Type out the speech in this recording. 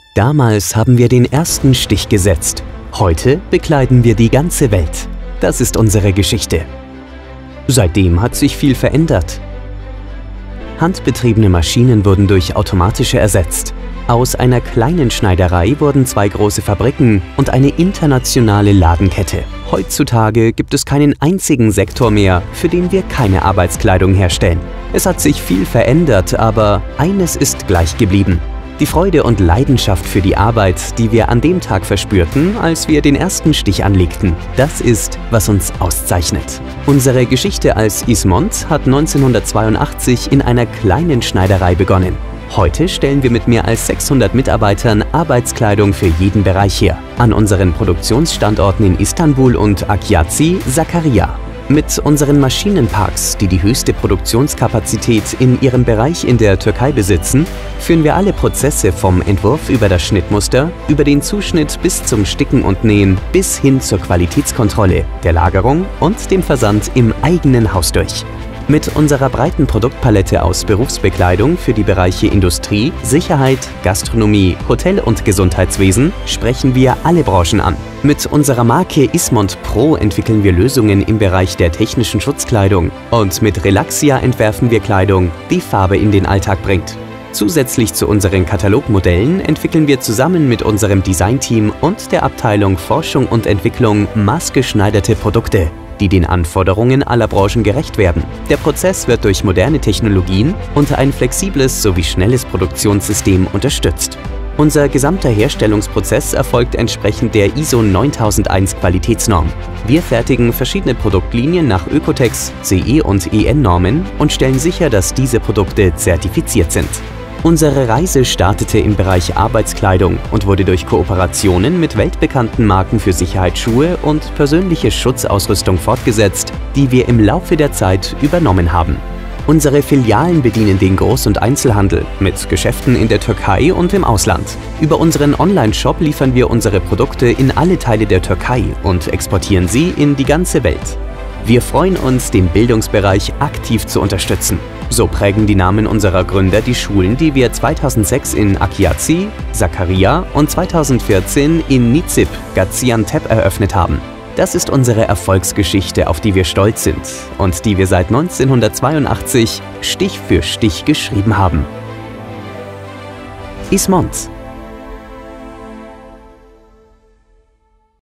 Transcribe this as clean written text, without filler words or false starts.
Damals haben wir den ersten Stich gesetzt. Heute bekleiden wir die ganze Welt. Das ist unsere Geschichte. Seitdem hat sich viel verändert. Handbetriebene Maschinen wurden durch automatische ersetzt. Aus einer kleinen Schneiderei wurden 2 große Fabriken und eine internationale Ladenkette. Heutzutage gibt es keinen einzigen Sektor mehr, für den wir keine Arbeitskleidung herstellen. Es hat sich viel verändert, aber eines ist gleich geblieben: die Freude und Leidenschaft für die Arbeit, die wir an dem Tag verspürten, als wir den ersten Stich anlegten. Das ist, was uns auszeichnet. Unsere Geschichte als Ismont hat 1982 in einer kleinen Schneiderei begonnen. Heute stellen wir mit mehr als 600 Mitarbeitern Arbeitskleidung für jeden Bereich her. An unseren Produktionsstandorten in Istanbul und Akçakoy, Sakarya. Mit unseren Maschinenparks, die die höchste Produktionskapazität in ihrem Bereich in der Türkei besitzen, führen wir alle Prozesse vom Entwurf über das Schnittmuster, über den Zuschnitt bis zum Sticken und Nähen, bis hin zur Qualitätskontrolle, der Lagerung und dem Versand im eigenen Haus durch. Mit unserer breiten Produktpalette aus Berufsbekleidung für die Bereiche Industrie, Sicherheit, Gastronomie, Hotel- und Gesundheitswesen sprechen wir alle Branchen an. Mit unserer Marke Ismont Pro entwickeln wir Lösungen im Bereich der technischen Schutzkleidung und mit Relaxia entwerfen wir Kleidung, die Farbe in den Alltag bringt. Zusätzlich zu unseren Katalogmodellen entwickeln wir zusammen mit unserem Designteam und der Abteilung Forschung und Entwicklung maßgeschneiderte Produkte, die den Anforderungen aller Branchen gerecht werden. Der Prozess wird durch moderne Technologien und ein flexibles sowie schnelles Produktionssystem unterstützt. Unser gesamter Herstellungsprozess erfolgt entsprechend der ISO 9001 Qualitätsnorm. Wir fertigen verschiedene Produktlinien nach Ökotex, CE und EN-Normen und stellen sicher, dass diese Produkte zertifiziert sind. Unsere Reise startete im Bereich Arbeitskleidung und wurde durch Kooperationen mit weltbekannten Marken für Sicherheitsschuhe und persönliche Schutzausrüstung fortgesetzt, die wir im Laufe der Zeit übernommen haben. Unsere Filialen bedienen den Groß- und Einzelhandel mit Geschäften in der Türkei und im Ausland. Über unseren Online-Shop liefern wir unsere Produkte in alle Teile der Türkei und exportieren sie in die ganze Welt. Wir freuen uns, den Bildungsbereich aktiv zu unterstützen. So prägen die Namen unserer Gründer die Schulen, die wir 2006 in Akçakoy, Sakarya und 2014 in Nizip, Gaziantep eröffnet haben. Das ist unsere Erfolgsgeschichte, auf die wir stolz sind und die wir seit 1982 Stich für Stich geschrieben haben. Ismont.